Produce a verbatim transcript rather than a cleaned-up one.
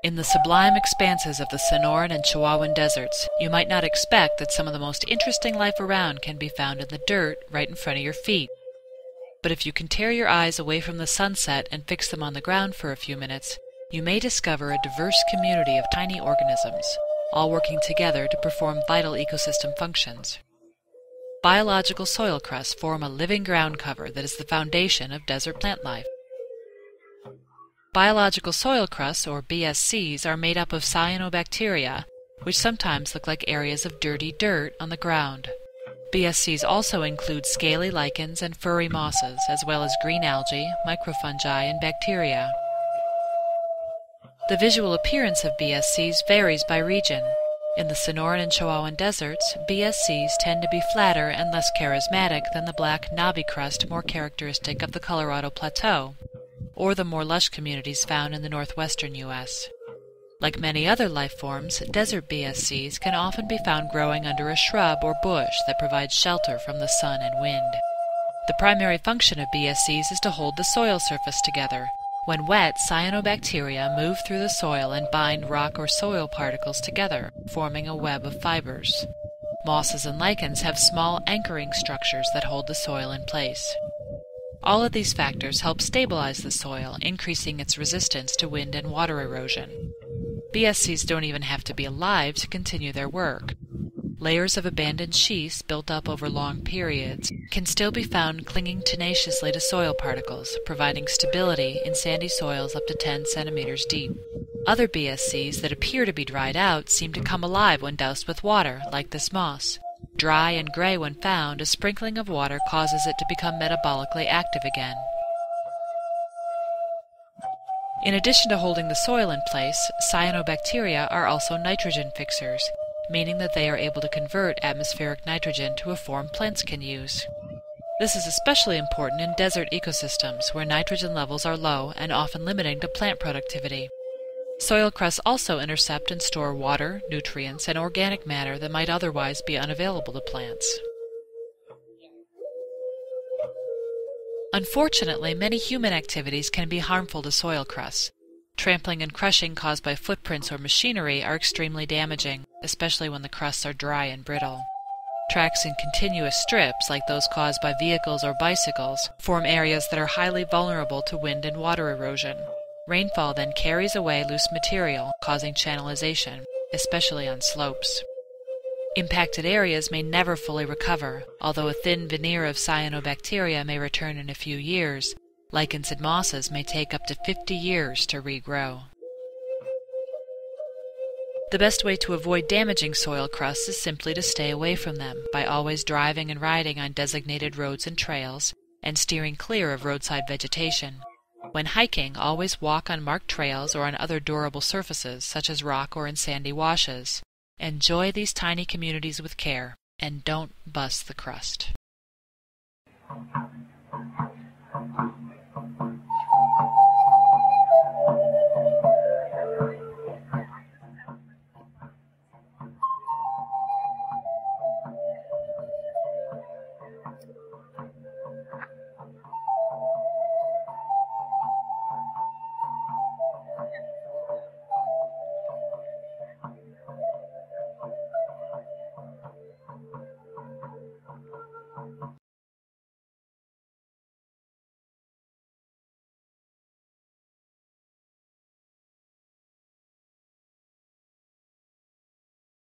In the sublime expanses of the Sonoran and Chihuahuan deserts, you might not expect that some of the most interesting life around can be found in the dirt right in front of your feet. But if you can tear your eyes away from the sunset and fix them on the ground for a few minutes, you may discover a diverse community of tiny organisms, all working together to perform vital ecosystem functions. Biological soil crusts form a living ground cover that is the foundation of desert plant life. Biological soil crusts, or B S Cs, are made up of cyanobacteria, which sometimes look like areas of dirty dirt on the ground. B S Cs also include scaly lichens and furry mosses, as well as green algae, microfungi, and bacteria. The visual appearance of B S Cs varies by region. In the Sonoran and Chihuahuan deserts, B S Cs tend to be flatter and less charismatic than the black knobby crust more characteristic of the Colorado Plateau, or the more lush communities found in the northwestern U S Like many other life forms, desert B S Cs can often be found growing under a shrub or bush that provides shelter from the sun and wind. The primary function of B S Cs is to hold the soil surface together. When wet, cyanobacteria move through the soil and bind rock or soil particles together, forming a web of fibers. Mosses and lichens have small anchoring structures that hold the soil in place. All of these factors help stabilize the soil, increasing its resistance to wind and water erosion. B S Cs don't even have to be alive to continue their work. Layers of abandoned sheaths built up over long periods can still be found clinging tenaciously to soil particles, providing stability in sandy soils up to ten centimeters deep. Other B S Cs that appear to be dried out seem to come alive when doused with water, like this moss. Dry and gray when found, a sprinkling of water causes it to become metabolically active again. In addition to holding the soil in place, cyanobacteria are also nitrogen fixers, meaning that they are able to convert atmospheric nitrogen to a form plants can use. This is especially important in desert ecosystems where nitrogen levels are low and often limiting to plant productivity. Soil crusts also intercept and store water, nutrients, and organic matter that might otherwise be unavailable to plants. Unfortunately, many human activities can be harmful to soil crusts. Trampling and crushing caused by footprints or machinery are extremely damaging, especially when the crusts are dry and brittle. Tracks in continuous strips, like those caused by vehicles or bicycles, form areas that are highly vulnerable to wind and water erosion. Rainfall then carries away loose material, causing channelization, especially on slopes. Impacted areas may never fully recover, although a thin veneer of cyanobacteria may return in a few years. Lichens and mosses may take up to fifty years to regrow. The best way to avoid damaging soil crusts is simply to stay away from them by always driving and riding on designated roads and trails, and steering clear of roadside vegetation. When hiking, always walk on marked trails or on other durable surfaces, such as rock or in sandy washes. Enjoy these tiny communities with care, and don't bust the crust.